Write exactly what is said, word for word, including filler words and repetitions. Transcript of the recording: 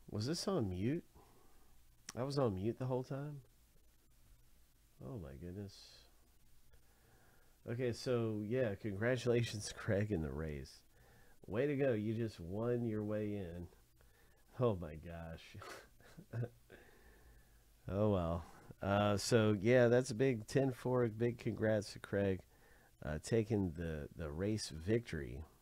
Was this on mute? I was on mute the whole time? Oh my goodness. Okay, so yeah, congratulations, Craig, in the race. Way to go. You just won your way in. Oh my gosh. Oh well. Uh, so yeah, that's a big ten four. Big congrats to Craig uh, taking the, the race victory.